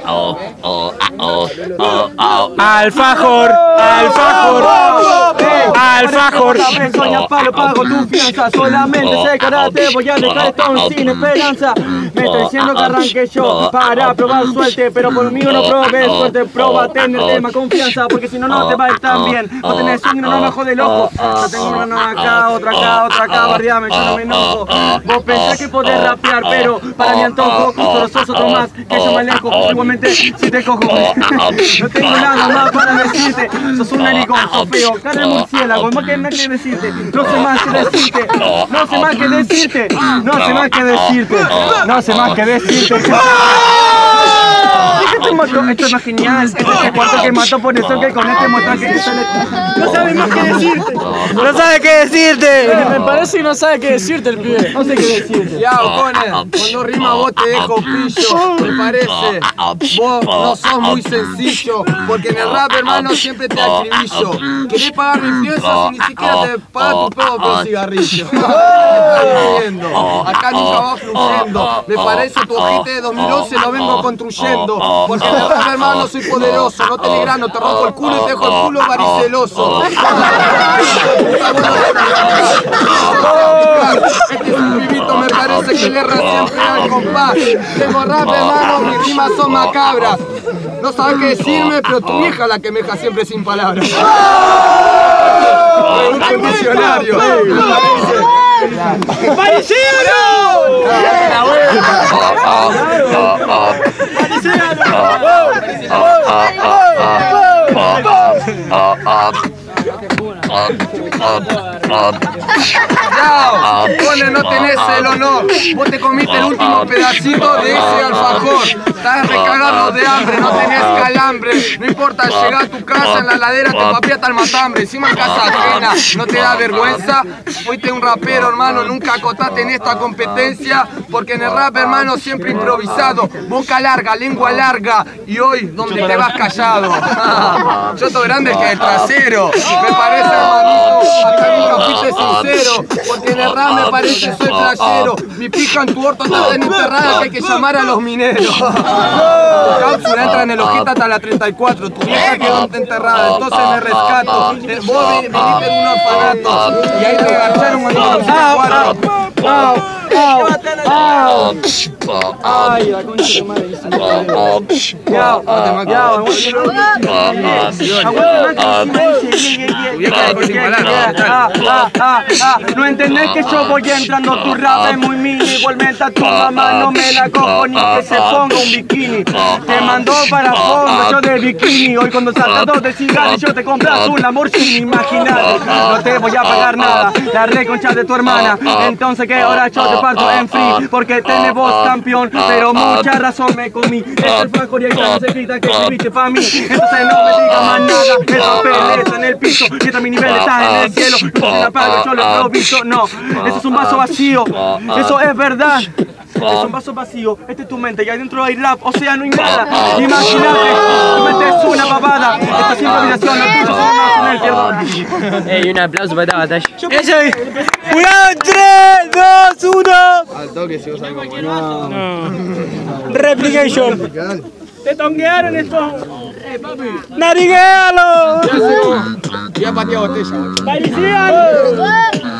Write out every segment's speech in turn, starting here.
Alfajor, alfajor, alfajor. Soña palo, pago tu fianza. Solamente sé karate, voy a dejar esto sin esperanza. Me estoy diciendo que arranque yo para probar suerte, pero por mí no probé suerte. Proba tener más confianza, porque si no, no te va a ir tan bien. Vos tenés un no me jode el ojo. Yo tengo una acá, otra acá, otra acá. Barriame, yo no me enojo. Vos pensás que podés rapear, pero para mi antojo solo sos otro más que yo me alejo. Igualmente si te cojo. No tengo nada más para decirte. Sos un naricón, sos feo, cara de murciélago. Más que nada que decirte. No sé más que decirte. No sé más que decirte. No sé más que decirte. No sé más que decirte. Esto es más genial, este es el cuarto que mato, por eso que con este muestra que no sabe más que decirte. No sabe qué decirte. Me parece que no sabe qué decirte el pibe. No sé qué decirte. Ya, Ocones, cuando rima vos te dejo pillo, me parece. Vos no sos muy sencillo, porque en el rap, hermano, siempre te acribillo. Querés pagar mi fianza si ni siquiera te paga tu propio cigarrillo. Acá nunca va fluyendo. Me parece tu ojete de 2011 lo vengo construyendo. Porque en el rap, hermano, soy poderoso. No te grano, te rompo el culo y te dejo el culo variceloso. Este es un pibito, me parece que le erra siempre al compás. Tengo rap, hermano, mis rimas son macabras. No sabes qué decirme, pero tu vieja es la que me deja siempre sin palabras. Un diccionario, ¡Parecido! Cone, no tenés el honor. Vos te comiste el último pedacito de ese alfajor. Estás recagado de hambre, no tenés calambre. No importa, llegar a tu casa, en la ladera te papiata el matambre. Encima en casa ajena, no te da vergüenza. Fuiste un rapero, hermano, nunca acotaste en esta competencia. Porque en el rap, hermano, siempre improvisado. Boca larga, lengua larga. Y hoy, donde te vas callado. Yo estoy grande que el trasero. Me parece, hermanito, acá nunca fuiste sincero. Porque en el rap me parece soy playero. Mi pija en tu orto está tan enterrada que hay que llamar a los mineros. Tu cápsula entra en el ojito hasta la 34. Tu vieja quedó enterrada, entonces me rescato. Vos viniste en un orfanato y ahí te agacharon cuando Ay, la concha de madre. No entendés que yo voy entrando, tu rap es muy mini. Igualmente a tu mamá no me la cojo ni que se ponga un bikini. Te mandó para fondo, yo de bikini. Hoy cuando saltas dos de cigarros yo te compras un Lamborghini. Imagínate, no te voy a pagar nada, la reconcha de tu hermana. Entonces que ahora yo te parto en free, porque tenés vos campeón, pero mucha razón me comí. Es el flaco y el gran secreta que escribiste pa' mí. Entonces no me digas más nada, el papel está en el piso, mientras mi nivel está en el cielo. No se la pago, yo lo improviso, no. Eso es un vaso vacío, eso es verdad. Es un vaso vacío, esta es tu mente y adentro hay rap, o sea no hay nada. Imagínate, tu mente es una babada. Esta es improvisación, la tuya es una perdón. Ey, un aplauso para esta batalla. ¡Eso es! ¡Cuidado! 3, 2, 1. al toque si vos sabés cómo no. Replication. Te tonguearon esto. Papi. ¡Nariguéalo! Ya pateé botella. ¡Parecían!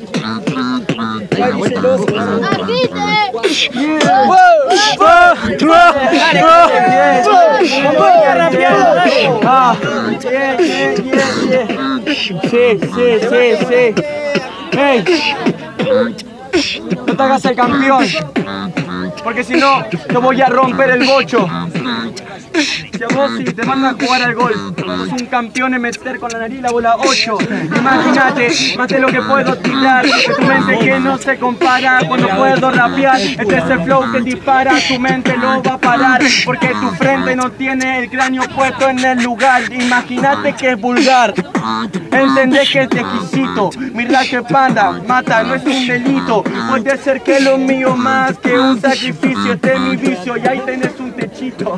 Sí. Hey, no te hagas el campeón, porque si no, te voy a romper el bocho. Si a vos sí te mandan a jugar al golf, sos un campeón en meter con la nariz la bola 8. Imagínate, más de lo que puedo tirar, de tu mente que no se compara cuando puedo rapear. Este es el flow que dispara, tu mente no va a parar, porque tu frente no tiene el cráneo puesto en el lugar. Imagínate que es vulgar, entendés que es exquisito. Mira que panda, mata, no es un delito. Puede ser que lo mío más que un sacrificio, este es mi vicio y ahí tenés un techito.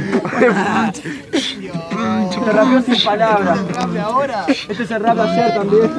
Te rapeo sin palabras. Este se rap ayer también.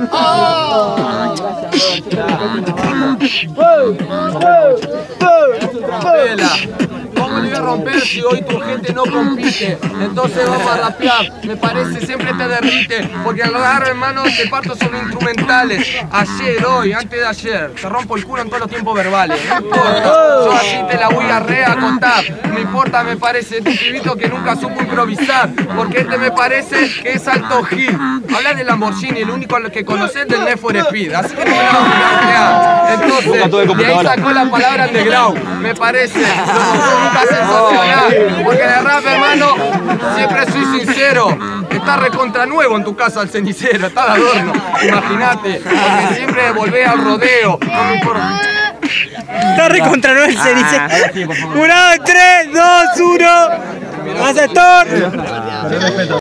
¿Cómo lo voy a romper si hoy tu gente no compite. Entonces vamos a rapear, me parece siempre te derrite. Porque al agarro hermano te parto son instrumentales. Ayer, hoy, antes de ayer, te rompo el culo en todos los tiempos verbales. No importa, yo así te la voy a reacontar. No importa, me parece tu pibito que nunca supo improvisar. Porque este me parece que es alto hit. Habla de Lamborghini, el único que conoces del Need for Speed. Así que no me la voy a plantear. Entonces, de ahí sacó la palabra underground. Me parece, lo nunca sensacional. Porque de rap, hermano, siempre soy sincero. Está recontra nuevo en tu casa el cenicero, está de adorno. Imagínate, porque siempre volvés al rodeo. No me importa. Está recontra nuevo el cenicero. 1, 3, 2, 1. ¡Aceptor!